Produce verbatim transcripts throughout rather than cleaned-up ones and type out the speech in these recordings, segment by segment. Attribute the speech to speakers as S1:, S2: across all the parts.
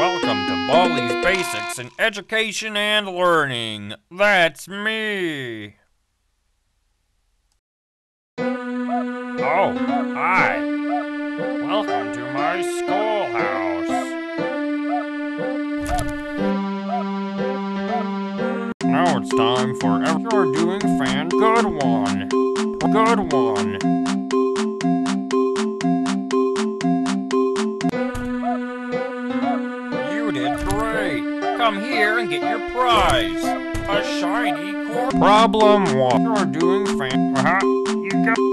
S1: Welcome to Baldi's Basics in Education and Learning. That's me. Oh, hi. Welcome to my schoolhouse. Now it's time for You're Doing Fan Good One. Good one. You did great. Come here and get your prize. A shiny core. Problem one. You're doing fan. Uh-huh. You got.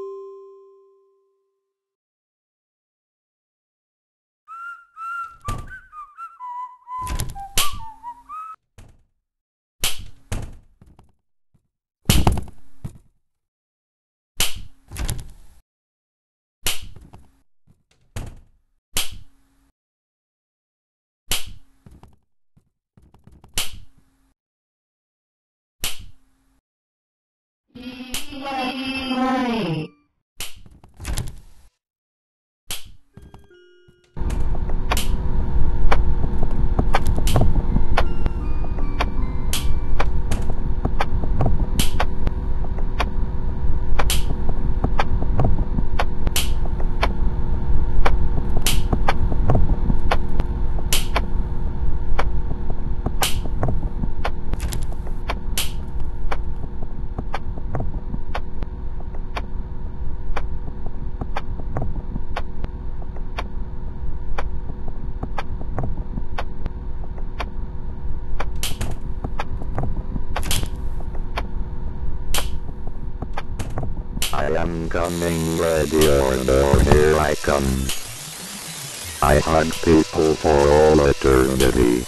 S2: Right.
S3: I am coming, ready or no, here I come. I hug people for all eternity.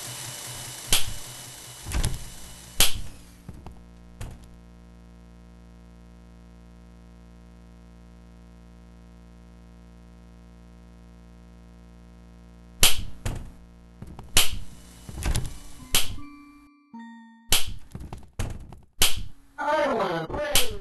S2: I wanna play.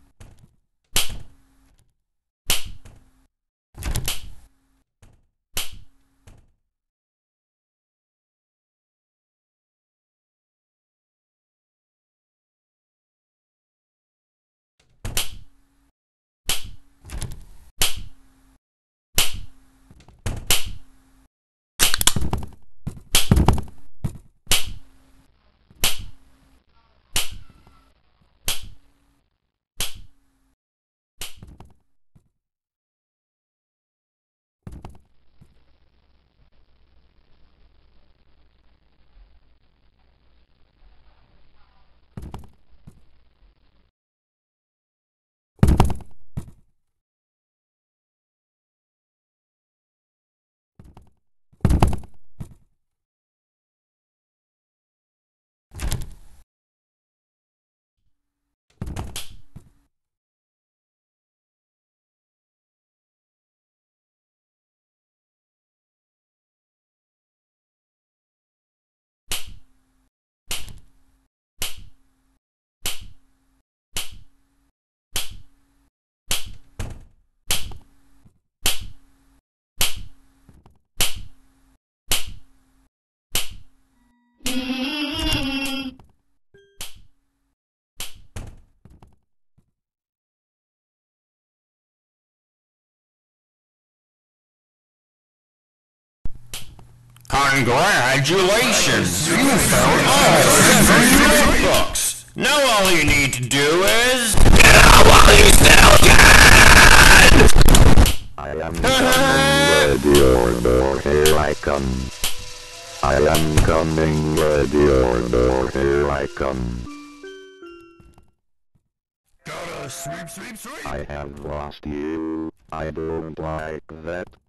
S1: Congratulations! You found all seven notebooks! Now all you need to do is... Get out while you still can!
S3: I am coming, ready or no, here I come. I am coming, ready or no, here I come.
S1: Gotta sweep, sweep, sweep!
S3: I have lost you. I don't like that.